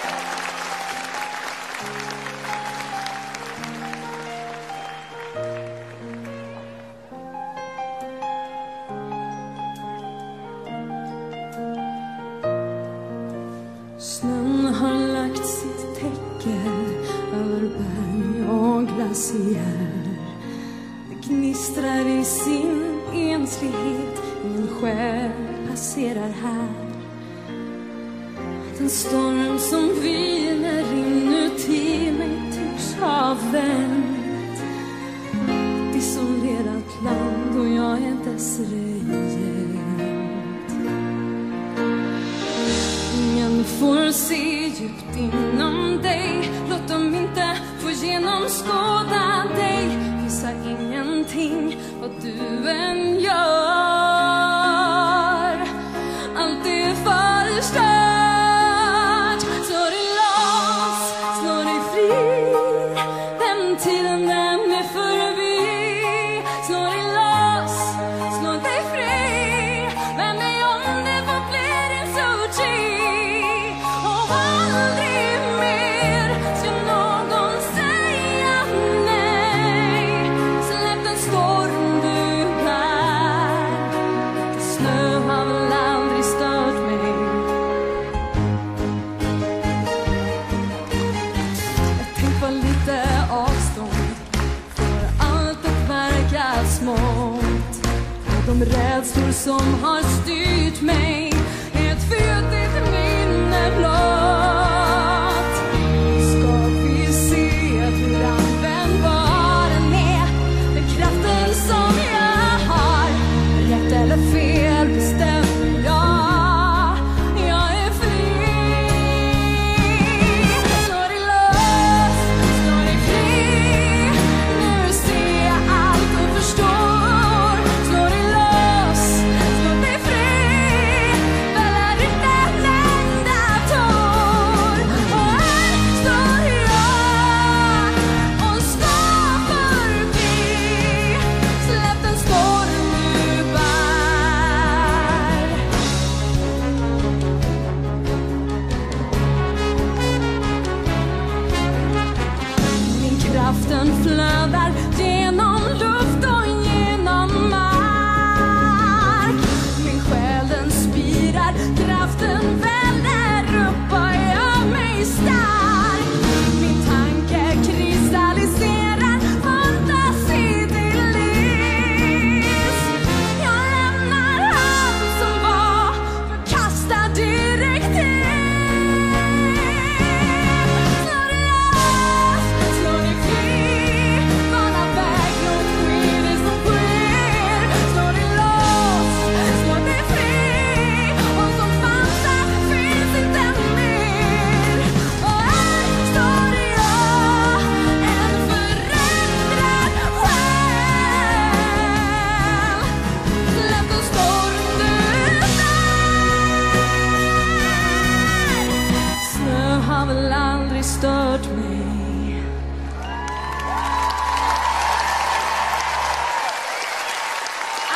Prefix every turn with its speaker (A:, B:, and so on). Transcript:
A: Snön har lagt sitt täcke över berg och glaciär. Det gnistrar i sin enslighet, ingen själ passerar här. Den storm som viner inuti mig tycks ha vänt. Ett isolerat land och jag är dess regent. Ingen får se djupt inom dig, låt dem inte få genomskåda dig. Visa ingenting vad du än gör. Allt är förstört. Slå dig loss, slå dig fri. Den tiden den är förbi. Slå dig loss, slå dig fri. Vänd dig om, det får bli din sushi. Och aldrig mer ska någon säga nej. Släpp den storm du bär. Snö har väl aldrig stört mig. Jag tänk på lite avstånd, för allt att verka smått. Och de rädslor som har styrt mig är ett fjutigt minne blott. Ska vi se hur användbar den är, den kraften som jag har. Rätt eller fel bestämmer jag. Jag är fri. Slå dig loss, slå dig fri. Nu ser jag allt och förstår. Slå dig loss, slå dig fri. Väller ut en enda tår. Och här står jag och ska förbi. Släpp den storm du bär. Min kraften flödar genom luft och genom mark. Min själ den spirar, kraften väller upp och gör mig stark. Min tanke kristalliserar, fantasi till livs. Jag lämnar allt som var, förkastar direkt in. Slå dig loss, slå dig fri. Bana väg, låt ske det som sker. Slå dig loss, slå dig fri. Och som fanns där finns inte mer. Och här står jag, en förändrad själ. Släpp den storm du bär. Snö har väl aldrig stört mig.